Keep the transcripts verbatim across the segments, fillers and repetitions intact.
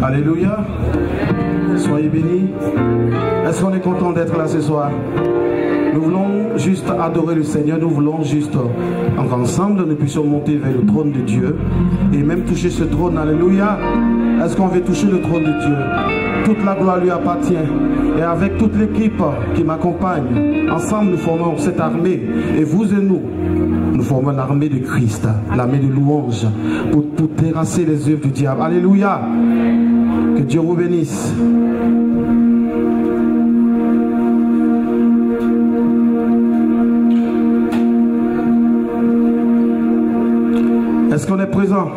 Alléluia. Soyez bénis. Est-ce qu'on est content d'être là ce soir? Nous voulons juste adorer le Seigneur. Nous voulons juste ensemble nous puissions monter vers le trône de Dieu et même toucher ce trône. Alléluia. Est-ce qu'on veut toucher le trône de Dieu? Toute la gloire lui appartient. Et avec toute l'équipe qui m'accompagne, ensemble nous formons cette armée. Et vous et nous, nous formons l'armée de Christ, l'armée de louange, pour, pour terrasser les œuvres du diable. Alléluia. Que Dieu vous bénisse. Est-ce qu'on est présent?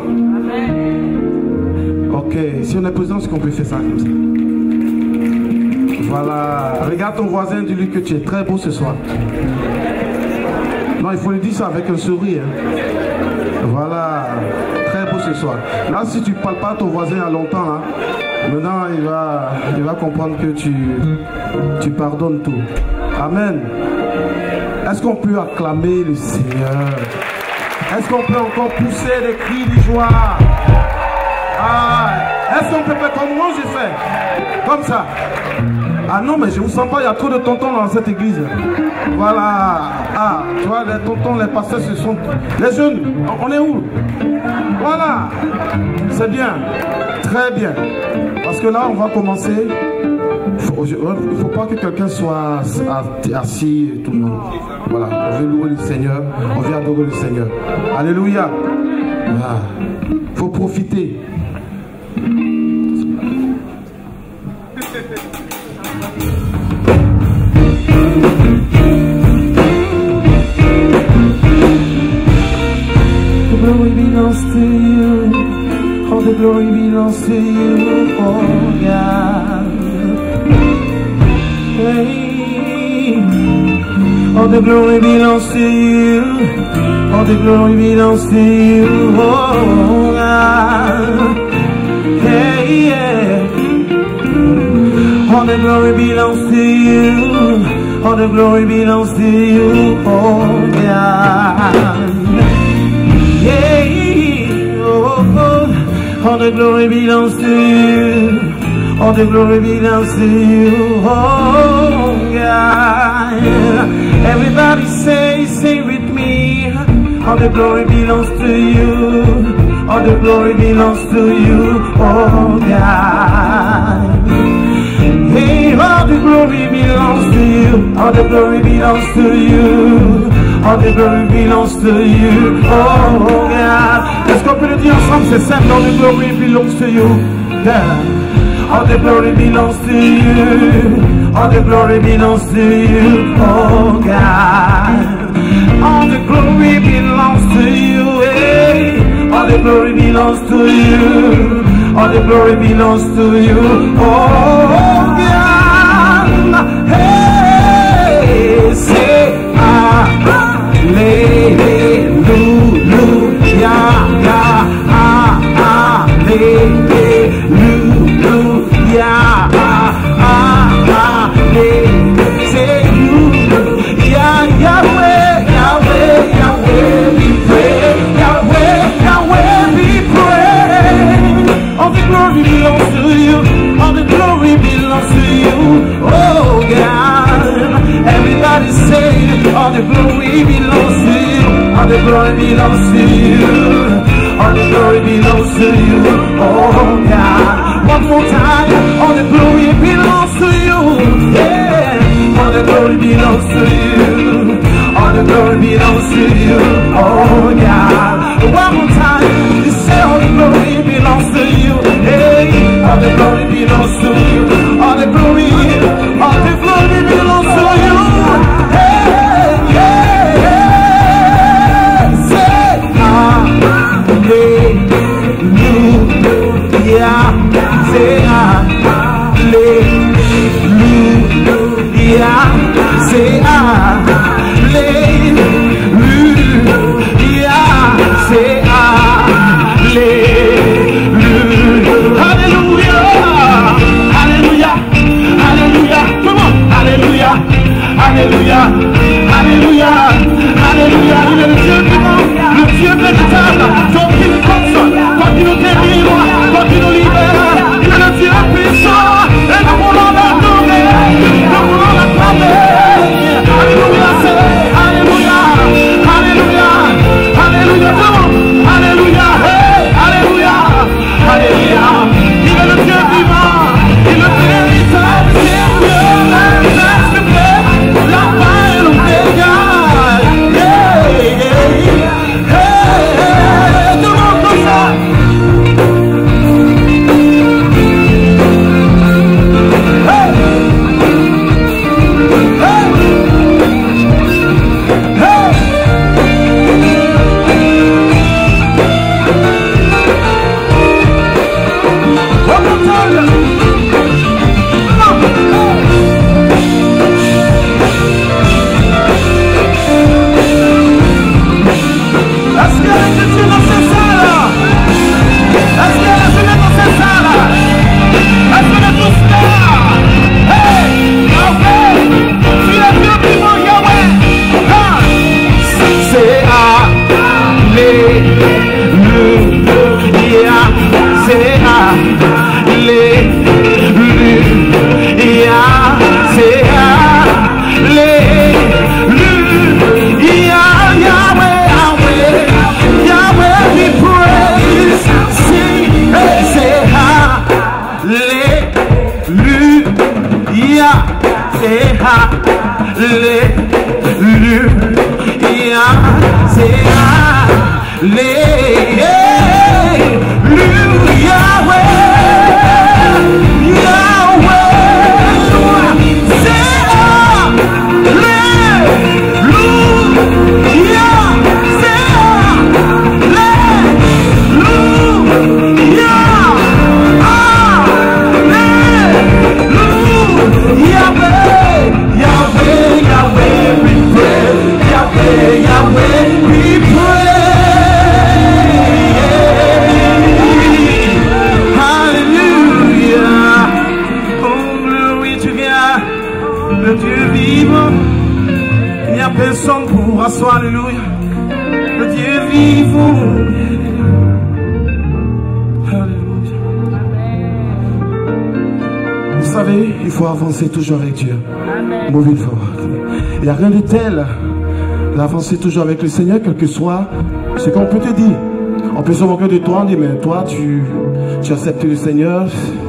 Ok, si on est présent, est-ce qu'on peut faire ça comme ça? Voilà, regarde ton voisin, dis-lui que tu es très beau ce soir. Non, il faut lui dire ça avec un sourire. Voilà, très beau ce soir. Là, si tu ne parles pas à ton voisin à longtemps, hein, maintenant il va, il va comprendre que tu, tu pardonnes tout. Amen. Est-ce qu'on peut acclamer le Seigneur? Est-ce qu'on peut encore pousser des cris de joie? Ah, est-ce qu'on peut faire comme moi j'ai fait? Comme ça. Ah non, mais je ne vous sens pas, il y a trop de tontons dans cette église. Voilà. Ah, tu vois, les tontons, les pasteurs, ce sont... Les jeunes, on est où? Voilà. C'est bien. Très bien. Parce que là, on va commencer. Il ne faut pas que quelqu'un soit assis et tout le monde. Voilà. On veut louer le Seigneur. On veut adorer le Seigneur. Alléluia. Il ah. faut profiter. Glory belongs to you, all the glory belongs to you, oh God. Hey, all the glory belongs to you, all the glory belongs to you, oh God. Hey, yeah. All the glory belongs to you, all the glory belongs to you, oh God. Yeah, oh, oh, all the glory belongs to you, all the glory belongs to you, oh God. Everybody say, say with me, all the glory belongs to you, all the glory belongs to you, oh God. Hey, all the glory belongs to you, all the glory belongs to you, all the glory belongs to you, oh God. Est-ce qu'on peut le dire ensemble, c'est simple, all the glory belongs to you, yeah. All the glory belongs to you, all the glory belongs to you, oh God. All the glory belongs to you, hey. All the glory belongs to you, all the glory belongs to you, oh God. Hey, say hallelujah, yeah, hallelujah, hallelujah. Say you, yeah, Yahweh, Yahweh, Yahweh, we pray, Yahweh, Yahweh, we pray. All the glory belongs to you, all the glory belongs to you, oh God. Everybody say, all the glory belongs to you, all the glory belongs to you, all the glory belongs to you, oh God. One more time, all the glory belongs to you, yeah. All the glory belongs to you, all the glory belongs to you, oh God. One more time, you say all the glory belongs to you, hey. All the glory belongs to you, all the glory, all the glory belongs to you, hey, yeah, yeah. Say hallelujah, say hallelujah, say hallelujah, say hallelujah, hallelujah, hallelujah, hallelujah, come on, hallelujah, hallelujah, hallelujah, hallelujah. Il est le Dieu vivant, le Dieu véritable, ton qui nous console, toi qui nous délivre, toi qui nous libère. Il est le Avancer toujours avec Dieu. Moving forward. Il n'y a rien de tel d'avancer toujours avec le Seigneur, quel que soit ce qu'on peut te dire. On peut se moquer de toi, on dit, mais toi, tu, tu acceptes le Seigneur,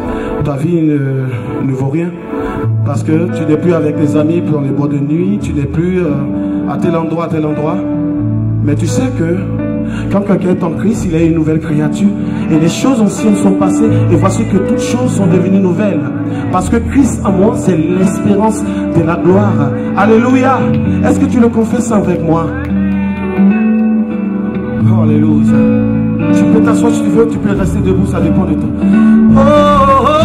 ta vie ne, ne vaut rien. Parce que tu n'es plus avec les amis dans les bois de nuit, tu n'es plus euh, à tel endroit, à tel endroit. Mais tu sais que quand quelqu'un est en Christ, il est une nouvelle créature. Et les choses anciennes sont passées. Et voici que toutes choses sont devenues nouvelles. Parce que Christ en moi, c'est l'espérance de la gloire. Alléluia. Est-ce que tu le confesses avec moi? Oh, alléluia. Tu peux t'asseoir si tu veux, tu peux rester debout, ça dépend de toi. Oh, oh, oh.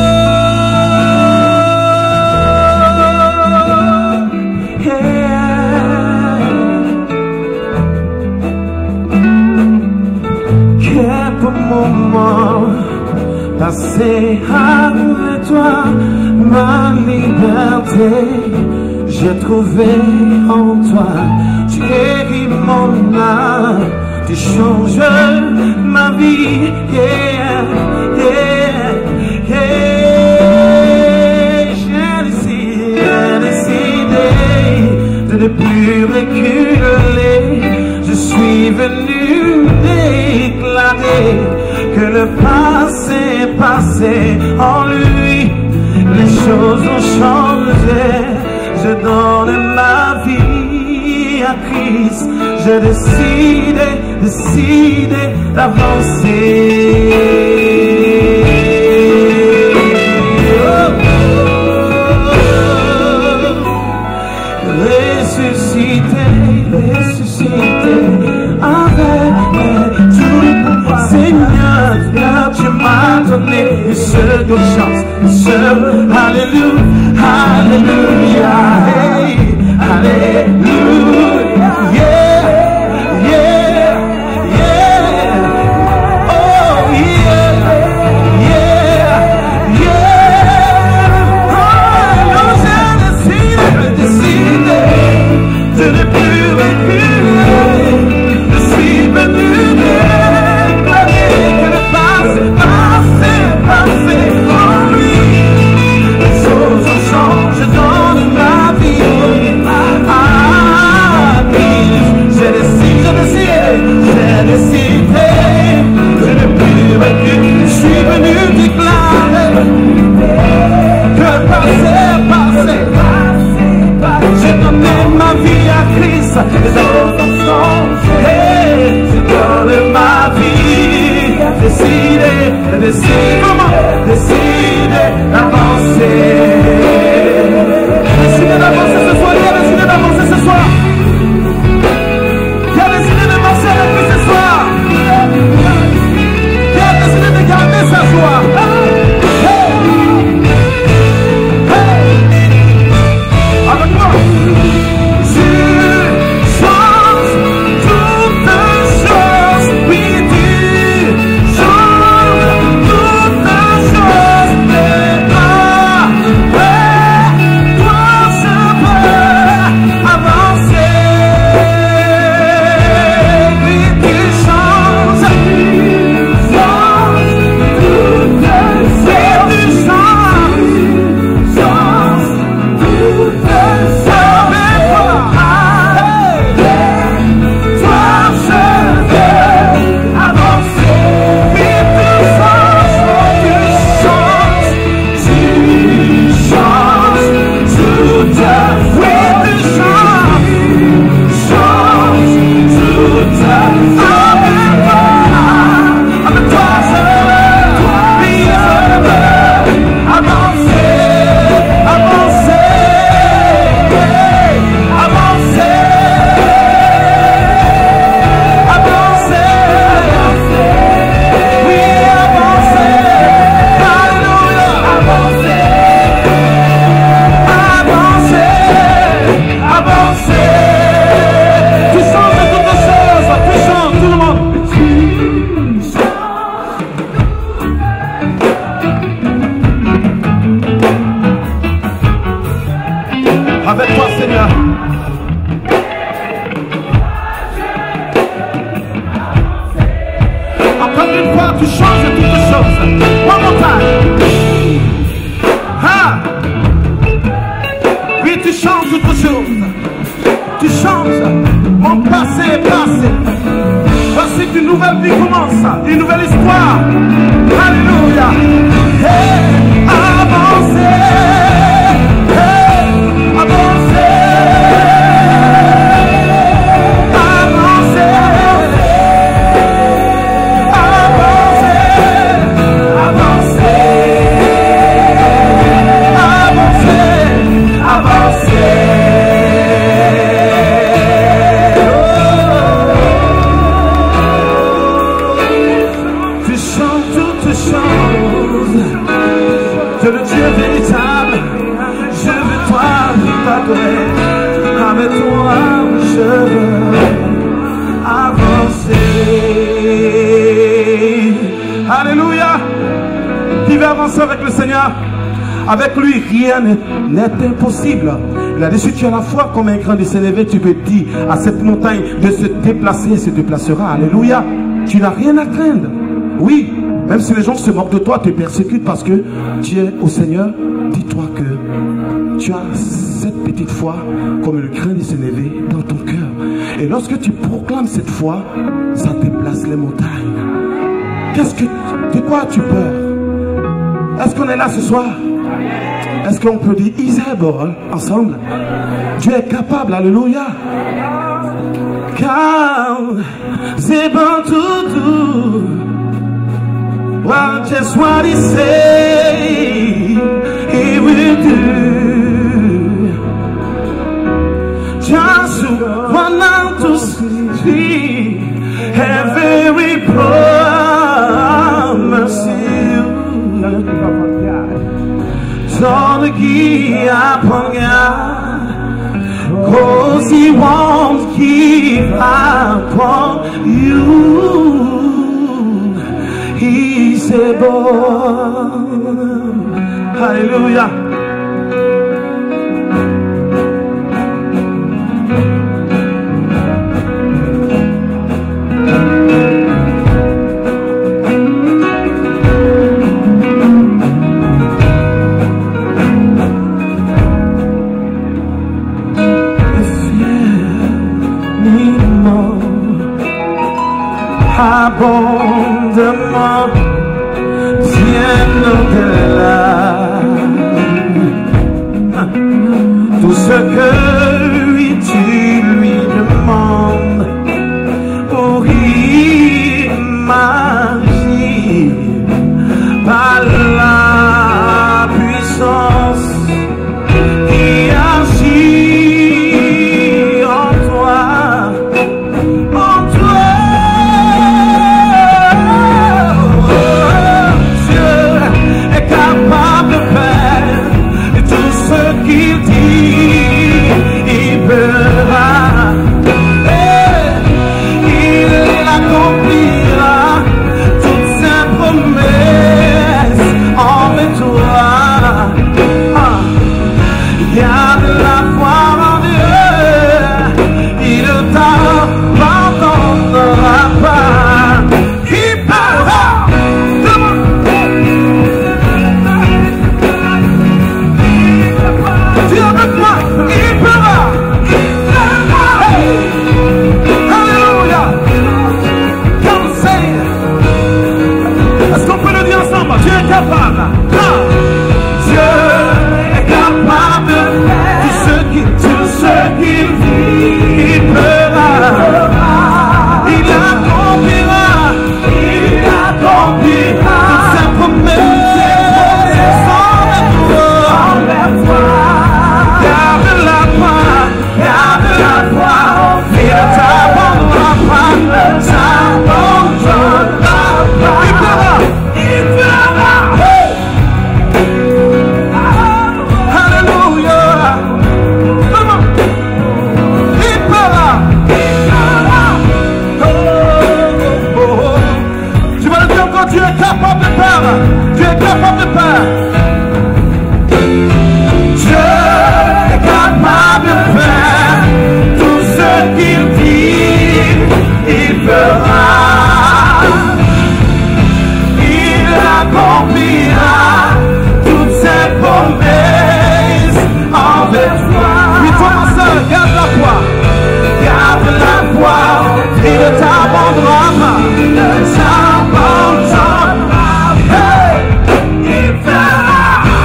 Moment passé avec toi, ma liberté, j'ai trouvé en toi. Tu guéris mon âme, tu changes ma vie. Yeah, yeah, yeah. J'ai décidé, décidé de ne plus reculer. Je suis venu déclarer que le passé est passé en lui. Les choses ont changé. Je donne ma vie à Christ. J'ai décidé, décidé d'avancer. Ressuscité, ressuscité avec tout. Seigneur, tu m'as donné une seconde chance, une seule. Alléluia, alléluia, hey, alléluia, yeah, yeah, yeah, oh yeah, yeah, yeah, oh, j'ai décidé, décidé de ne plus reculer. Je suis venu je donne ma vie à Seigneur. Encore une fois, tu changes toutes choses. One more time. Ah. Oui, tu changes toutes choses. Tu changes. Mon passé est passé. Voici qu'une nouvelle vie commence. Une nouvelle histoire. Alléluia. Hey, avancez. Hey, avancez. Avec toi, je veux avancer. Alléluia. Qui veut avancer avec le Seigneur? Avec lui, rien n'est impossible. Il a dit, si tu as la foi comme un grain de sénévé, tu peux dire à cette montagne de se déplacer, elle se déplacera. Alléluia. Tu n'as rien à craindre. Oui, même si les gens se moquent de toi, te persécutent parce que tu es au Seigneur, dis-toi que tu as cette petite foi comme le grain de sénévé dans ton cœur. Et lorsque tu proclames cette foi, ça déplace les montagnes. Qu'est-ce que, de quoi as-tu peur? Est-ce qu'on est là ce soir? Est-ce qu'on peut dire He's able ensemble? Dieu est capable, alléluia. Car c'est bon tout doux. Well, just what he say, he will do. Just one out to see every promise you. Don't give up on God, 'cause he won't give up on you. He's able. Hallelujah. Abondamment, bien au-delà. Tout ce que lui, tu lui demandes pour imaginer par la puissance qui agit en toi. Dieu est capable de faire. Dieu est capable de faire tout ce qu'il dit, il fera. Il accomplira toutes ses promesses envers toi. Oui, toi, ma soeur, garde la foi. Garde la foi, il ne t'abandonnera pas. Il ne t'abandonnera pas. Hey, il fera.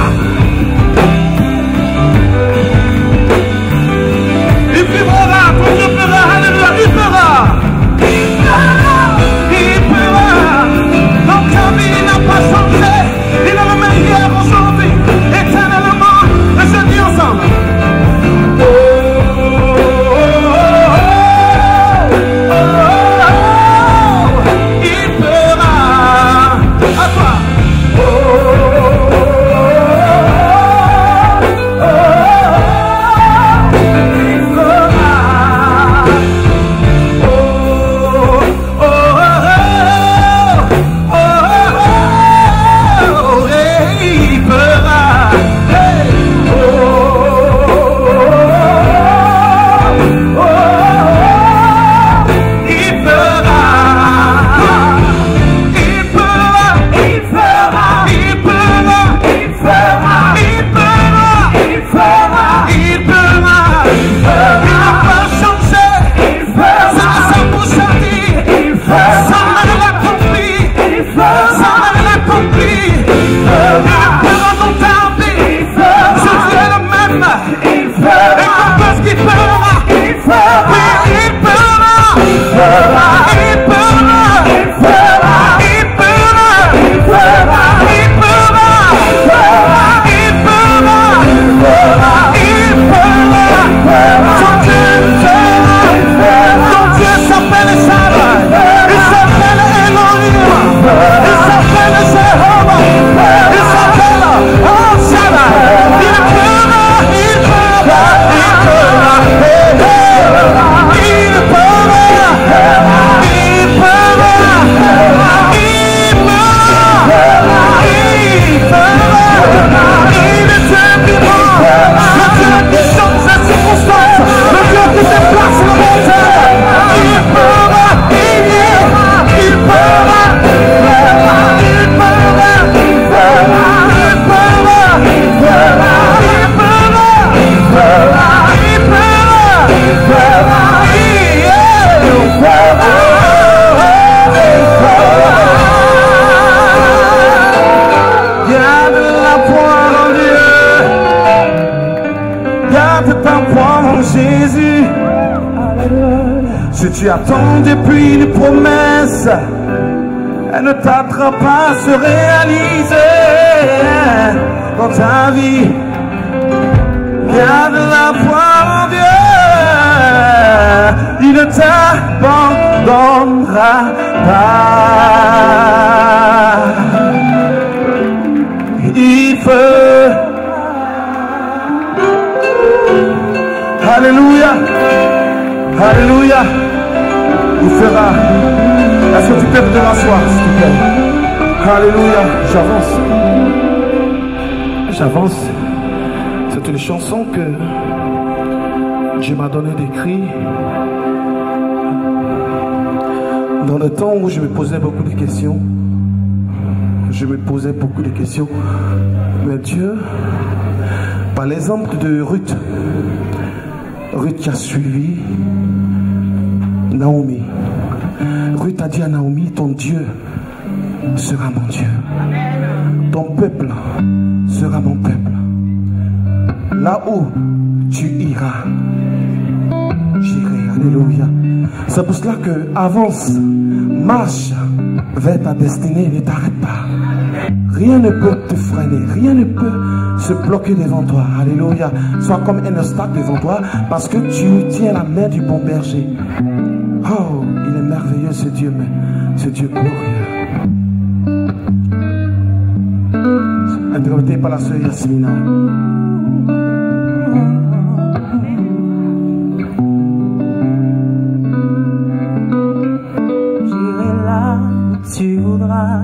Il fera, ton Dieu fera, alléluia, il fera. Il fera, il fera. Donc ta vie n'a pas changé. Il est le même hier, aujourd'hui, éternellement. Et je dis ensemble. Oh, oh, oh, oh, il fera. À toi. Oh, oh, oh, il fera. Oh, oh, oh, oh, oh, il fera. Hey. Oh, oh, oh, il fera. Il fera. Il fera. Il fera. Il fera. Il fera. Il fera. Il fera. Il n'a pas changé. Il fera. Ça ne bouge à dire. Il fera. Ça ne l'accomplit. Il fera. Ça ne l'accomplit. Il fera. Il fera dans ta vie. Il fera. Je suis le même. Il fera. Et qu'on ce qu'il fera. Il fera. Oui, il fera. Il fera. Il fera. Il fera. Il fera. Il fera. Il fera. Il fera. Il fera. Il fera. Ton Dieu fera. Ton Dieu s'appelle Shaddai. Il s'appelle Elohim. Il s'appelle Jéhovah. Il s'appelle Oh Shaddai. Il fera. Il fera. Il fera. Il fera. Il fera. Il fera. Il était vivant. Le Dieu qui change les circonstances. Le Dieu qui déplace le montagne. Il fera. Il ira. Il fera. Il fera. Il fera. Il fera. Il fera. Il fera. Il fera. Il fera. Il fera. Il fera. Il fera. Garde la foi en Dieu. Garde ta foi en Jésus. Si tu attends depuis une promesse, elle ne tardera pas à se réaliser dans ta vie. Garde la foi en Dieu. Il ne t'abandonnera pas. Il fait. Alléluia. Alléluia. Il fera. Est-ce que tu peux te rasseoir, s'il te plaît? Alléluia. J'avance. J'avance. C'est une chanson que Dieu m'a donné d'écrire dans le temps où je me posais beaucoup de questions. Je me posais beaucoup de questions. Mais Dieu, par l'exemple de Ruth, Ruth qui a suivi Naomi. Ruth a dit à Naomi, ton Dieu sera mon Dieu. Ton peuple sera mon peuple. Là où tu iras, j'irai. Alléluia. C'est pour cela que avance, marche vers ta destinée, ne t'arrête pas. Rien ne peut te freiner, rien ne peut se bloquer devant toi. Alléluia. Sois comme un obstacle devant toi parce que tu tiens la main du bon berger. Oh, il est merveilleux ce Dieu, mais ce Dieu glorieux. Interprété par la sœur Yasmina. J'irai là où tu voudras,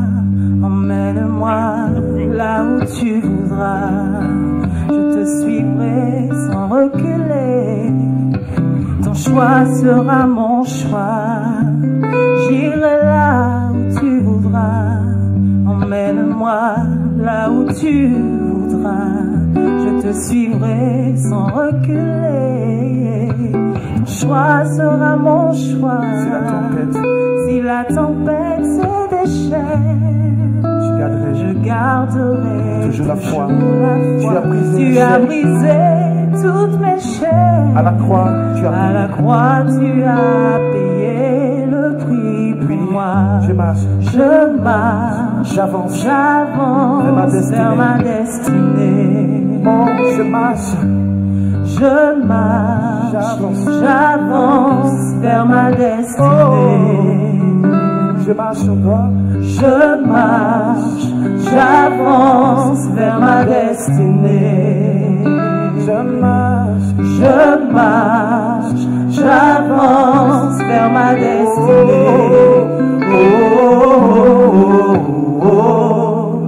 emmène-moi là où tu voudras. Je te suivrai sans sans reculer. Ton choix sera mon choix. J'irai là où tu voudras. Emmène-moi là où tu voudras. Je te suivrai sans reculer. Ton choix sera mon choix. Si la tempête, si la tempête se déchaîne, je garderai, je garderai toujours la foi. La foi. Tu as brisé, tu as brisé toutes mes chaînes. À la croix, tu as à la croix, tu as payé le prix pour oui, moi. Je marche, je marche, j'avance, j'avance vers ma destinée. vers ma destinée. Oh, je marche, je marche, j'avance, j'avance vers ma destinée. Oh, je marche encore, je marche, j'avance vers ma destinée. je marche, je marche, j'avance vers ma destinée. Oh, oh, oh, oh,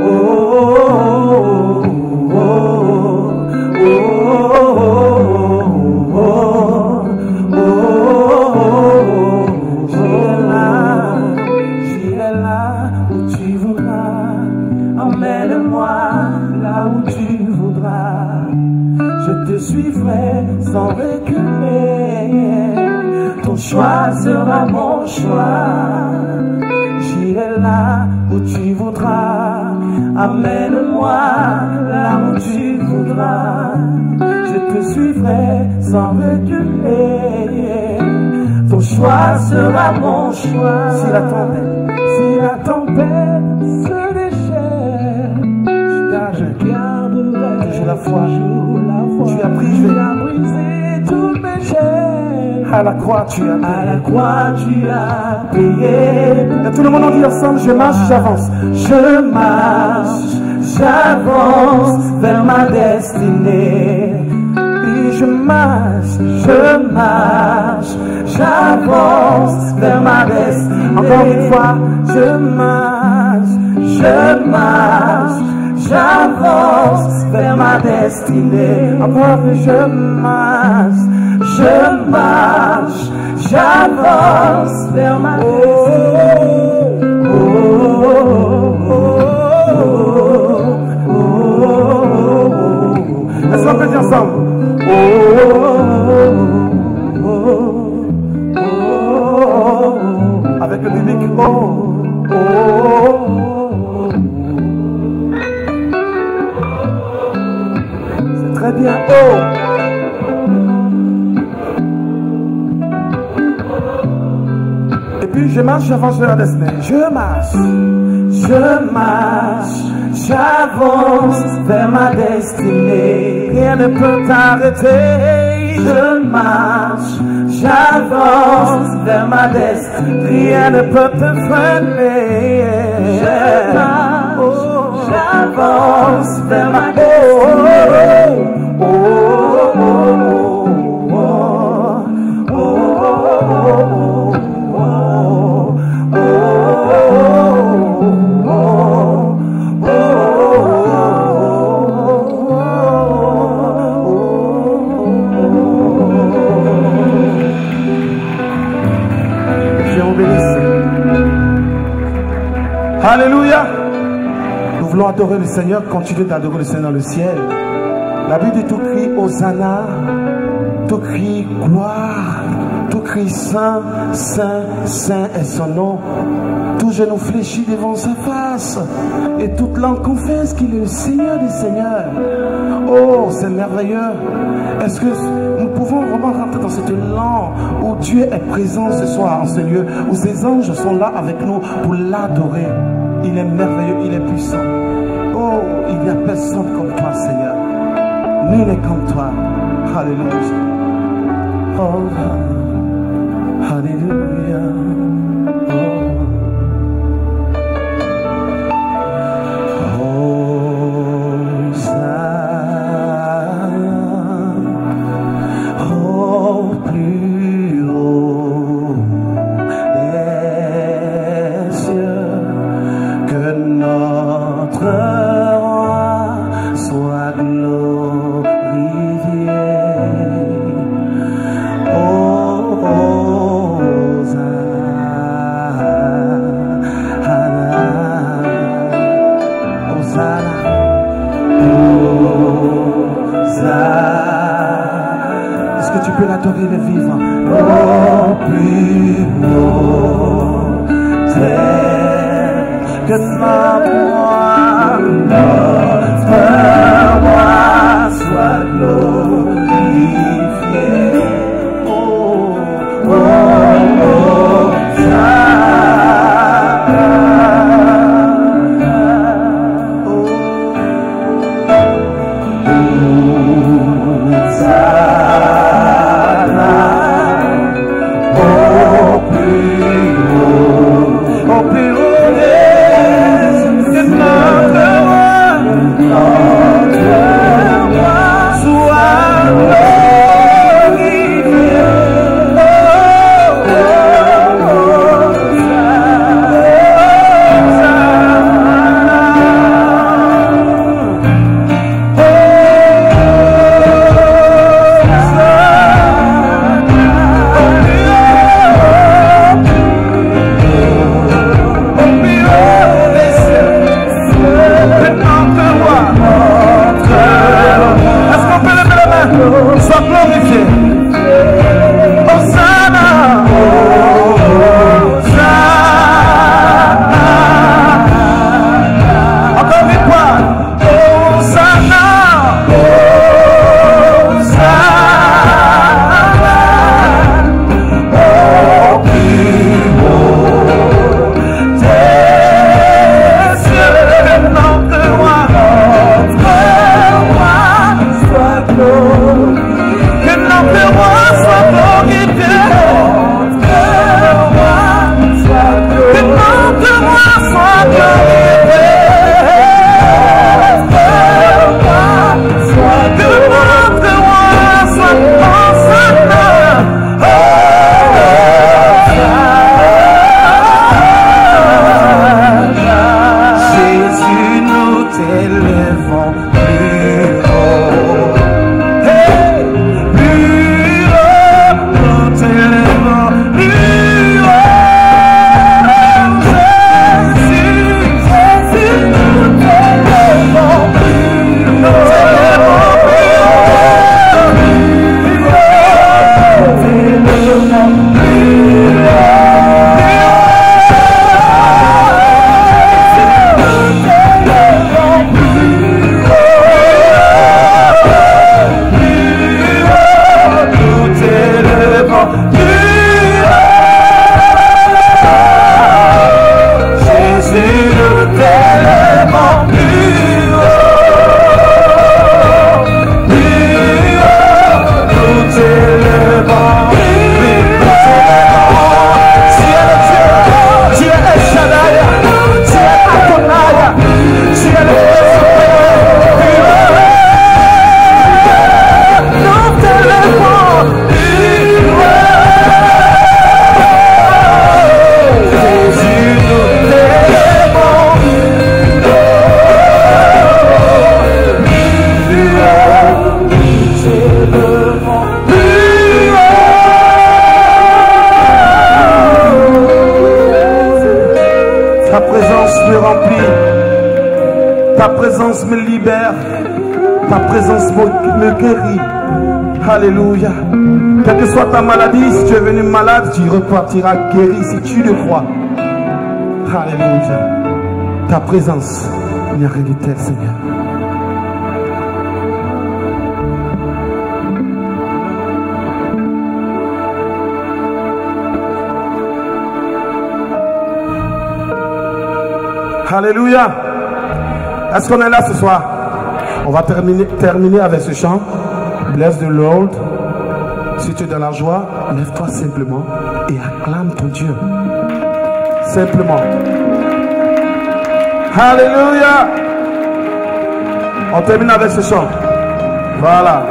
oh, oh, oh, j'irai là, j'irai là où tu voudras. Emmène-moi là où tu voudras. Je te suivrai sans reculer. Ton choix sera mon choix. J'irai là où tu voudras. Amène-moi là où tu voudras. Je te suivrai sans reculer. Ton choix sera mon choix. si la tempête, Si la tempête se déchaîne, je garderai toujours la foi. toujours la foi. Tu as brisé, Tu as brisé toutes mes chaînes. à la croix, tu as À la payé. croix, tu as payé. Et tout le monde en dit ensemble, je marche, j'avance. Je marche, j'avance vers ma destinée. Et je marche, Je marche, j'avance vers ma destinée. encore une fois, je marche, Je marche, j'avance vers ma destinée. encore que je marche, Je marche, j'avance vers ma destinée. Oh, oh, oh, oh, oh, oh. est-ce qu'on peut dire ensemble? Oh, oh, oh, oh, Avec le biblique, oh, oh, oh. c'est très bien, oh. Et puis je marche, j'avance vers la destinée. Je marche, Je marche, j'avance vers ma destinée. rien ne peut t'arrêter. Je marche, j'avance vers ma destinée. Rien ne peut te freiner. Je marche, Oh, j'avance vers ma oh, destinée. oh, oh, oh, Oh, oh, oh, Dieu vous bénisse. Alléluia. Nous voulons adorer le Seigneur, continuer d'adorer le Seigneur dans le ciel. La Bible dit tout crie Hosanna, tout crie gloire, tout crie saint, saint, saint est son nom. Tout genou fléchit devant sa face et toute langue confesse qu'il est le Seigneur des Seigneurs. Oh, c'est merveilleux. Est-ce que nous pouvons vraiment rentrer dans cette langue où Dieu est présent ce soir en ce lieu, où ses anges sont là avec nous pour l'adorer? Il est merveilleux, il est puissant. Oh, il n'y a personne comme toi, Seigneur. Nul n'est comme toi. Alléluia. Oh, Alléluia. Soit glorifié. peux l'adorer, le vivant. Oh, plus haut, c'est que ma voix, notre roi soit glorifié. Oh, oh, oh, ça. Me libère, ta présence me, me guérit. Alléluia. Quelle que soit ta maladie, si tu es venu malade, tu repartiras guéri si tu le crois. Alléluia. Ta présence, il n'y a rien de tel, Seigneur. Alléluia. Est-ce qu'on est là ce soir? On va terminer, terminer avec ce chant. Bless the Lord. Si tu es dans la joie, lève-toi simplement et acclame ton Dieu. Simplement. Alléluia. On termine avec ce chant. Voilà.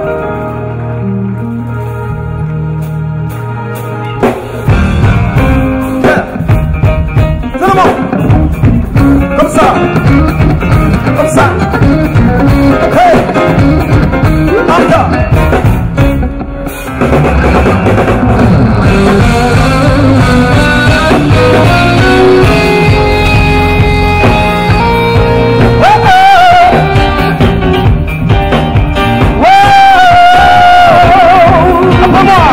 Comme ça. Comme ça. Hey. Encore. Come on.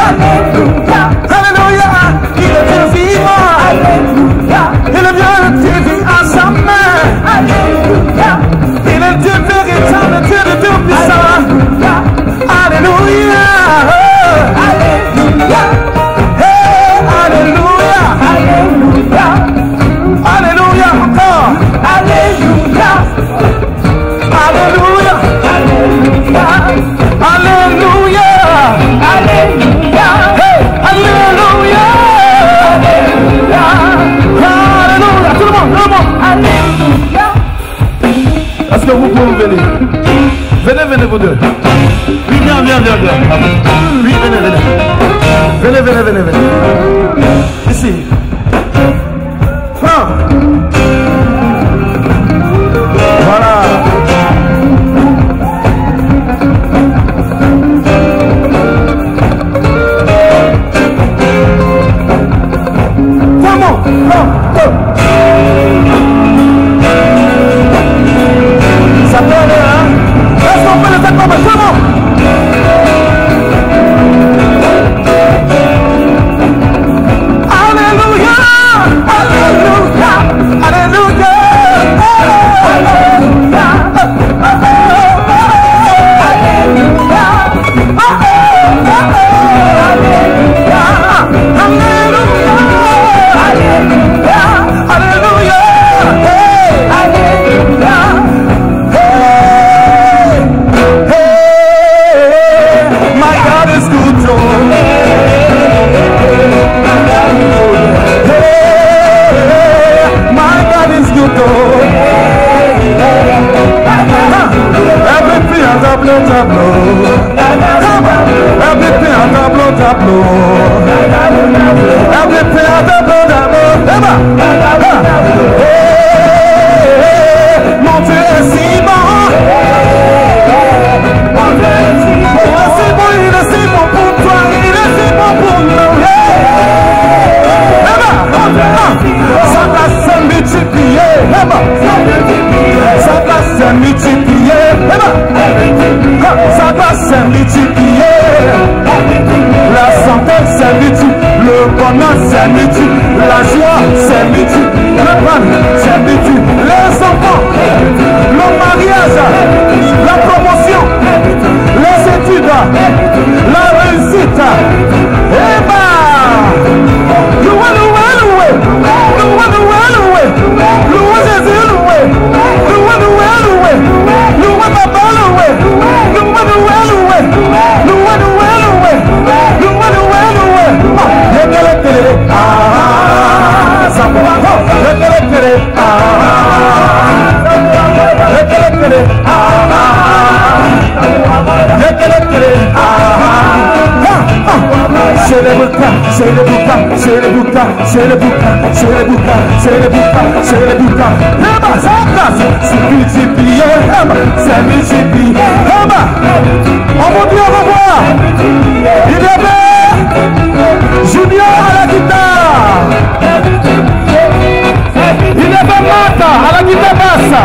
Alléluia. Il est Dieu vivant. Il est bien le Dieu vit à sa main. Il est Dieu véritable, Dieu de Dieu puissant. Alléluia. Alléluia. Alléluia. Alléluia encore. Alléluia. Alléluia. Alléluia. Alléluia. Alléluia. Hey, Alléluia. Alléluia. Alléluia. Tout le monde, tout le monde. Alléluia. Est-ce que vous pouvez venir? Venez, venez vous deux. Oui, viens, viens, viens, viens. Oui, venez, venez. Venez, venez, venez, venez. Ici. Ah. Voilà. Comment? Non, non. Ça peut aller, hein? Est-ce qu'on peut les accompagner? Comment? Alléluia! Alléluia! Alléluia! Alléluia! C'est le boucan, c'est le boucan, c'est le boucan, c'est le boucan, c'est le boucan, c'est le boucan. Là-bas, ça place, c'est multiplié, là-bas, c'est multiplié, là-bas. On vous dit au revoir. Il y avait Junior à la guitare. Il y avait Mata à la guitare basse.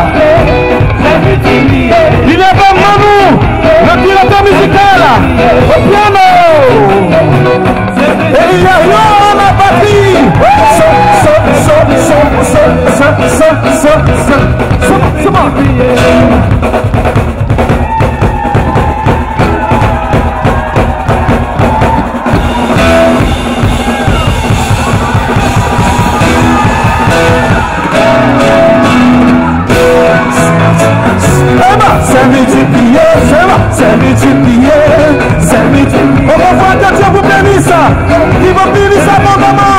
Il y avait Manu, le directeur musical, au piano. Et il y a Yo la batterie. So, so, so, so, so, so, so, so, so, so, so, c'est multiplié, c'est vrai, c'est multiplié, c'est multiplié. On va voir que Dieu vous bénisse, il va bénir ça abondamment.